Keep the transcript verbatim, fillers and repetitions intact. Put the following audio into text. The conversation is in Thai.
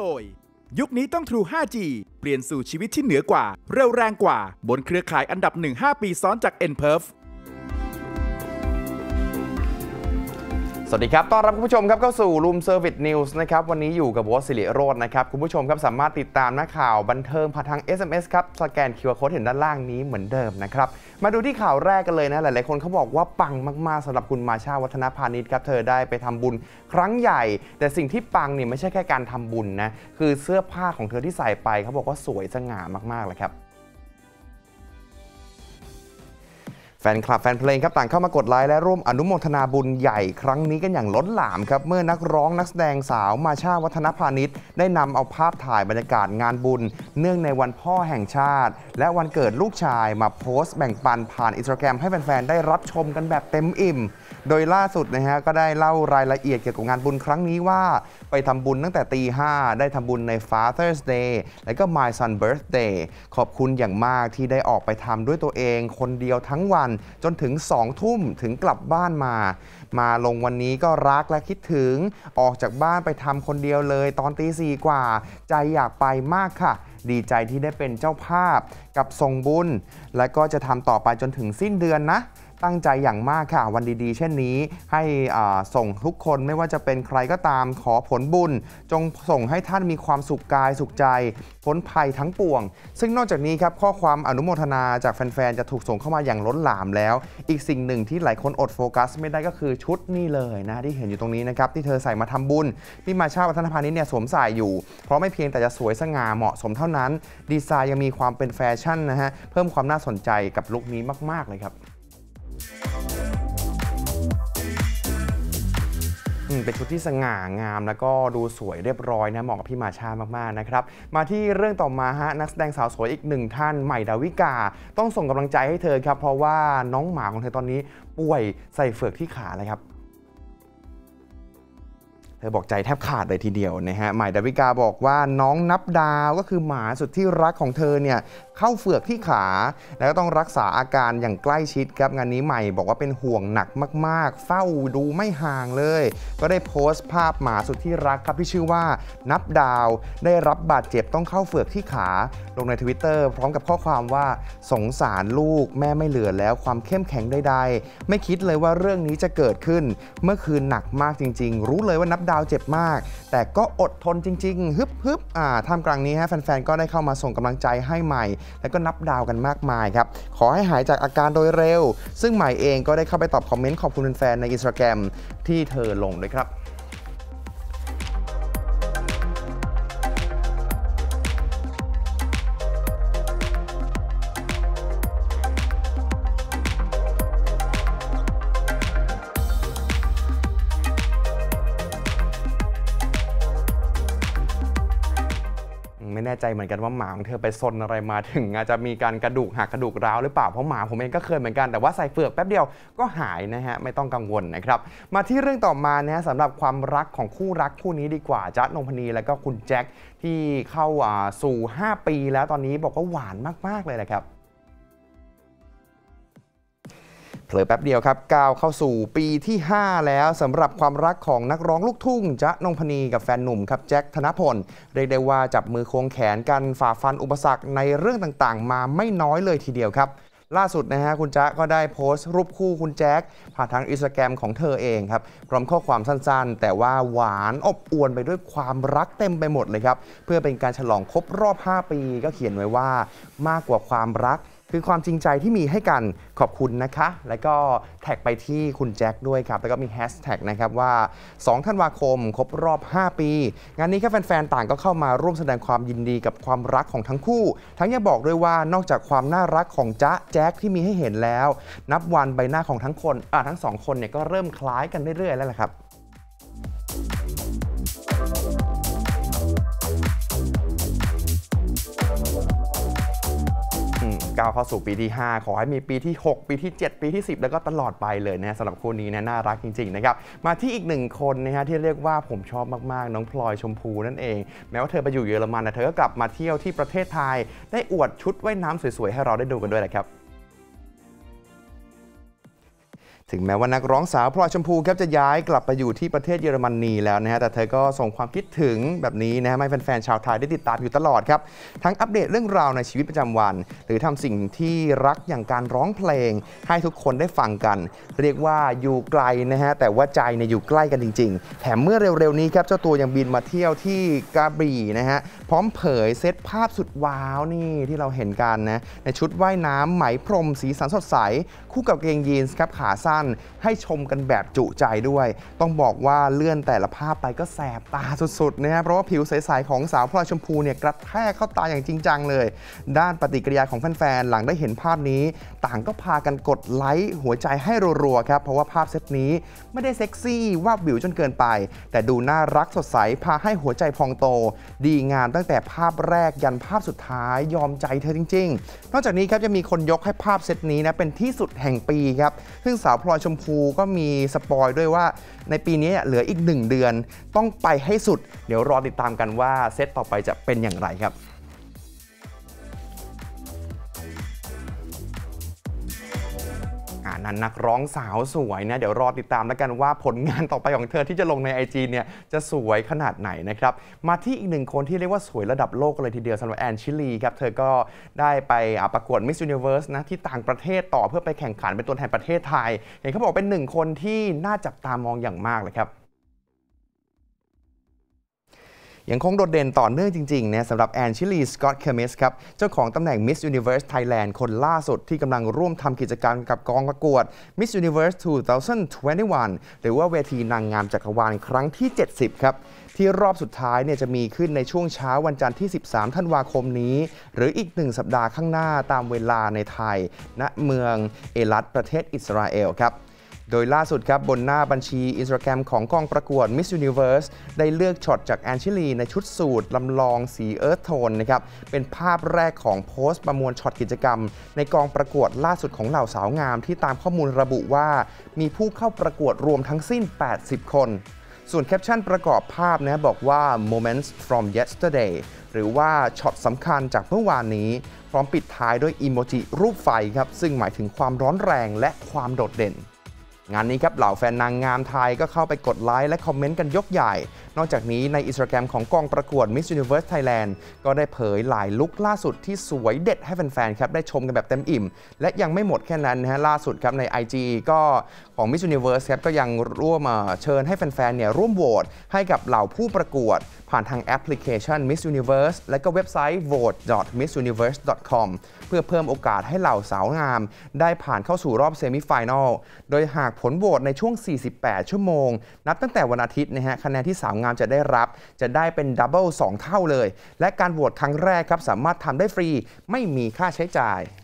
ดยยุคนี้ต้อง True ไฟว์ จี เปลี่ยนสู่ชีวิตที่เหนือกว่าเร็วแรงกว่าบนเครือข่ายอันดับหนึ่ง ห้า ปีซ้อนจาก เอ็น พี อี เอฟสวัสดีครับต้อนรับคุณผู้ชมครับเข้าสู่ Room Service News นะครับวันนี้อยู่กับโบ๊ท ศิริโรจน์นะครับคุณผู้ชมครับสามารถติดตามนักข่าวบันเทิงผ่านทาง เอส เอ็ม เอส ครับสแกน คิว อาร์ Code เห็นด้านล่างนี้เหมือนเดิมนะครับมาดูที่ข่าวแรกกันเลยนะหลายๆคนเขาบอกว่าปังมากๆสำหรับคุณมาชาวัฒนพานิชครับเธอได้ไปทำบุญครั้งใหญ่แต่สิ่งที่ปังเนี่ยไม่ใช่แค่การทำบุญนะคือเสื้อผ้าของเธอที่ใส่ไปเขาบอกว่าสวยสง่ามากๆเลยครับแฟนคลับแฟนเพลงครับต่างเข้ามากดไลค์และร่วมอนุโมทนาบุญใหญ่ครั้งนี้กันอย่างล้นหลามครับเมื่อนักร้องนักแสดงสาวมาชาวัฒนพานิชได้นำเอาภาพถ่ายบรรยากาศงานบุญเนื่องในวันพ่อแห่งชาติและวันเกิดลูกชายมาโพสต์แบ่งปันผ่านอินสตาแกรมให้แฟนๆได้รับชมกันแบบเต็มอิ่มโดยล่าสุดนะฮะก็ได้เล่ารายละเอียดเกี่ยวกับงานบุญครั้งนี้ว่าไปทำบุญตั้งแต่ตีห้าได้ทำบุญใน Father's Day และก็ My Son Birthday ขอบคุณอย่างมากที่ได้ออกไปทำด้วยตัวเองคนเดียวทั้งวันจนถึงสองทุ่มถึงกลับบ้านมามาลงวันนี้ก็รักและคิดถึงออกจากบ้านไปทำคนเดียวเลยตอนตีสี่กว่าใจอยากไปมากค่ะดีใจที่ได้เป็นเจ้าภาพกับส่งบุญและก็จะทำต่อไปจนถึงสิ้นเดือนนะตั้งใจอย่างมากค่ะวันดีๆเช่นนี้ให้ส่งทุกคนไม่ว่าจะเป็นใครก็ตามขอผลบุญจงส่งให้ท่านมีความสุขกายสุขใจพ้นภัยทั้งปวงซึ่งนอกจากนี้ครับข้อความอนุโมทนาจากแฟนๆจะถูกส่งเข้ามาอย่างล้นหลามแล้วอีกสิ่งหนึ่งที่หลายคนอดโฟกัสไม่ได้ก็คือชุดนี่เลยนะที่เห็นอยู่ตรงนี้นะครับที่เธอใส่มาทำบุญที่มาชาวัฒนพานิชเนี่ยสวมใส่อยู่เพราะไม่เพียงแต่จะสวยสง่าเหมาะสมเท่านั้นดีไซน์ยังมีความเป็นแฟชั่นนะฮะเพิ่มความน่าสนใจกับลุคนี้มากๆเลยครับเป็นชุดที่สง่างามแล้วก็ดูสวยเรียบร้อยนะเหมาะกับพี่มาชามากๆนะครับมาที่เรื่องต่อมาฮะนักแสดงสาวสวยอีกหนึ่งท่านใหม่ดาวิกาต้องส่งกำลังใจให้เธอครับเพราะว่าน้องหมาของเธอตอนนี้ป่วยใส่เฟือกที่ขาเลยครับเธอบอกใจแทบขาดเลยทีเดียวนะฮะใหม่ดาวิกาบอกว่าน้องนับดาวก็คือหมาสุดที่รักของเธอเนี่ยเข้าเฟือกที่ขาแล้วก็ต้องรักษาอาการอย่างใกล้ชิดครับงานนี้ใหม่บอกว่าเป็นห่วงหนักมากๆเฝ้าดูไม่ห่างเลยก็ได้โพสต์ภาพหมาสุดที่รักครับที่ชื่อว่านับดาวได้รับบาดเจ็บต้องเข้าเฟือกที่ขาลงใน ทวิตเตอร์ พร้อมกับข้อความว่าสงสารลูกแม่ไม่เหลือแล้วความเข้มแข็งใดๆไม่คิดเลยว่าเรื่องนี้จะเกิดขึ้นเมื่อคืนหนักมากจริงๆรู้เลยว่านับดาวเจ็บมากแต่ก็อดทนจริงๆฮึบฮึบอ่าท่ามกลางนี้ฮะแฟนๆก็ได้เข้ามาส่งกำลังใจให้ใหม่แล้วก็นับดาวกันมากมายครับขอให้หายจากอาการโดยเร็วซึ่งใหม่เองก็ได้เข้าไปตอบคอมเมนต์ขอบคุณแฟนๆใน อินสตาแกรม ที่เธอลงด้วยครับไม่แน่ใจเหมือนกันว่าหมาของเธอไปซนอะไรมาถึงอาจจะมีการกระดูกหักกระดูกร้าวหรือเปล่าเพราะหมาผมเองก็เคยเหมือนกันแต่ว่าใส่เฟือกแป๊บเดียวก็หายนะฮะไม่ต้องกังวลนะครับมาที่เรื่องต่อมานะฮะสำหรับความรักของคู่รักคู่นี้ดีกว่าจ๊ะนงพนีและก็คุณแจ็คที่เข้าสู่ห้าปีแล้วตอนนี้บอกว่าหวานมากๆเลยแหละครับเผลอแป๊บเดียวครับก้าวเข้าสู่ปีที่ห้าแล้วสำหรับความรักของนักร้องลูกทุ่งจ๊ะนงพนีกับแฟนหนุ่มครับแจ็คธนพลเรียกได้ว่าจับมือควงแขนกันฝ่าฟันอุปสรรคในเรื่องต่างๆมาไม่น้อยเลยทีเดียวครับล่าสุดนะฮะคุณจ๊ะก็ได้โพสต์รูปคู่คุณแจ็คผ่านทางอินสตาแกรมของเธอเองครับพร้อมข้อความสั้นๆแต่ว่าหวานอบอวลไปด้วยความรักเต็มไปหมดเลยครับเพื่อเป็นการฉลองครบรอบห้าปีก็เขียนไว้ว่ามากกว่าความรักคือความจริงใจที่มีให้กันขอบคุณนะคะแล้วก็แท็กไปที่คุณแจ็คด้วยครับแล้วก็มีแฮชแท็กนะครับว่าสองธันวาคมครบรอบห้าปีงานนี้ครับแฟนๆต่างก็เข้ามาร่วมแสดงความยินดีกับความรักของทั้งคู่ทั้งยังบอกด้วยว่านอกจากความน่ารักของจ๊ะแจ็คที่มีให้เห็นแล้วนับวันใบหน้าของทั้งคนอ่าทั้งสองคนเนี่ยก็เริ่มคล้ายกันเรื่อยๆแล้วแหละครับก้าวเข้าสู่ปีที่ห้าขอให้มีปีที่หกปีที่เจ็ดปีที่สิบแล้วก็ตลอดไปเลยนะสำหรับคู่นี้นะน่ารักจริงๆนะครับมาที่อีกหนึ่งคนนะฮะที่เรียกว่าผมชอบมากๆน้องพลอยชมพูนั่นเองแม้ว่าเธอไปอยู่เยอรมันนะเธอก็กลับมาเที่ยวที่ประเทศไทยได้อวดชุดว่ายน้ำสวยๆให้เราได้ดูกันด้วยแหละครับถึงแม้ว่านักร้องสาวพลอยชมพูครับจะย้ายกลับไปอยู่ที่ประเทศเยอรมนีแล้วนะฮะแต่เธอก็ส่งความคิดถึงแบบนี้นะฮะให้แฟนๆชาวไทยได้ติดตามอยู่ตลอดครับทั้งอัปเดตเรื่องราวในชีวิตประจำวันหรือทำสิ่งที่รักอย่างการร้องเพลงให้ทุกคนได้ฟังกันเรียกว่าอยู่ไกลนะฮะแต่ว่าใจเนี่ยอยู่ใกล้กันจริงๆแถมเมื่อเร็วๆนี้ครับเจ้าตัวยังบินมาเที่ยวที่กระบี่นะฮะพร้อมเผยเซตภาพสุดว้าวนี่ที่เราเห็นกันนะในชุดว่ายน้ำไหมพรมสีสันสดใสคู่กับกางเกงยีนส์ครับขาสั้นให้ชมกันแบบจุใจด้วยต้องบอกว่าเลื่อนแต่ละภาพไปก็แสบตาสุดๆนะฮะเพราะว่าผิวใสๆของสาวพลอยชมพูเนี่ยกระแทกเข้าตาอย่างจริงจังเลยด้านปฏิกิริยาของแฟนๆหลังได้เห็นภาพนี้ต่างก็พากันกดไลค์หัวใจให้รัวๆครับเพราะว่าภาพเซตนี้ไม่ได้เซ็กซี่วาบวิวจนเกินไปแต่ดูน่ารักสดใสพาให้หัวใจพองโตดีงามตั้งแต่ภาพแรกยันภาพสุดท้ายยอมใจเธอจริงๆนอกจากนี้ครับจะมีคนยกให้ภาพเซตนี้นะเป็นที่สุดแห่งปีครับซึ่งสาวพลอยชมพูก็มีสปอยด้วยว่าในปีนี้เหลืออีกหนึ่งเดือนต้องไปให้สุดเดี๋ยวรอติดตามกันว่าเซตต่อไปจะเป็นอย่างไรครับนั้นนักร้องสาวสวยนะเดี๋ยวรอติดตามแล้วกันว่าผลงานต่อไปของเธอที่จะลงใน ไอ จี เนี่ยจะสวยขนาดไหนนะครับมาที่อีกหนึ่งคนที่เรียกว่าสวยระดับโลกเลยทีเดียวสำหรับแอนชิลีครับเธอก็ได้ไปประกวด Miss Universe นะที่ต่างประเทศต่อเพื่อไปแข่งขันเป็นตัวแทนประเทศไทยเห็นเขาบอกเป็นหนึ่งคนที่น่าจับตามองอย่างมากเลยครับยังคงโดดเด่นต่อเนื่องจริงๆนะสำหรับแอนชิลีสกอตเคมิสครับเจ้าของตำแหน่ง Miss Universe Thailand คนล่าสุดที่กำลังร่วมทำกิจกรรมกับกองประกวด Miss Universe สองพันยี่สิบเอ็ด หรือว่าเวทีนางงามจักรวาลครั้งที่เจ็ดสิบครับที่รอบสุดท้ายเนี่ยจะมีขึ้นในช่วงเช้าวันจันทร์ที่สิบสามธันวาคมนี้หรืออีกหนึ่งสัปดาห์ข้างหน้าตามเวลาในไทยณเมืองเอลัตประเทศอิสราเอลครับโดยล่าสุดครับบนหน้าบัญชี Instagram ของกองประกวด Miss Universe ได้เลือกช็อตจากแอนชิลีในชุดสูทลำลองสีเอิร์ธโทนนะครับเป็นภาพแรกของโพสต์ประมวลช็อตกิจกรรมในกองประกวดล่าสุดของเหล่าสาวงามที่ตามข้อมูลระบุว่ามีผู้เข้าประกวดรวมทั้งสิ้นแปดสิบคนส่วนแคปชั่นประกอบภาพนะบอกว่า moments from yesterday หรือว่าช็อตสำคัญจากเมื่อวานนี้พร้อมปิดท้ายด้วยอีโมจิรูปไฟครับซึ่งหมายถึงความร้อนแรงและความโดดเด่นงานนี้ครับเหล่าแฟนนางงามไทยก็เข้าไปกดไลค์และคอมเมนต์กันยกใหญ่นอกจากนี้ใน Instagram ของกองประกวด Miss Universe Thailand ก็ได้เผยหลายลุคล่าสุดที่สวยเด็ดให้แฟนๆครับได้ชมกันแบบเต็มอิ่มและยังไม่หมดแค่นั้นนะฮะล่าสุดครับใน ไอ จี ก็ของ Miss Universe ครับก็ยังร่วมเชิญให้แฟนๆเนี่ยร่วมโหวตให้กับเหล่าผู้ประกวดผ่านทางแอปพลิเคชัน Miss Universe และก็เว็บไซต์ โหวต ดอท มิส ยูนิเวิร์ส ดอท คอม เพื่อเพิ่มโอกาสให้เหล่าสาวงามได้ผ่านเข้าสู่รอบเซมิไฟแนลโดยหากผลโหวตในช่วงสี่สิบแปดชั่วโมงนับตั้งแต่วันอาทิตย์นะฮะคะแนนที่สาวงามจะได้รับจะได้เป็นดับเบิลสองเท่าเลยและการโหวตครั้งแรกครับสามารถทำได้ฟรีไม่มีค่าใช้จ่าย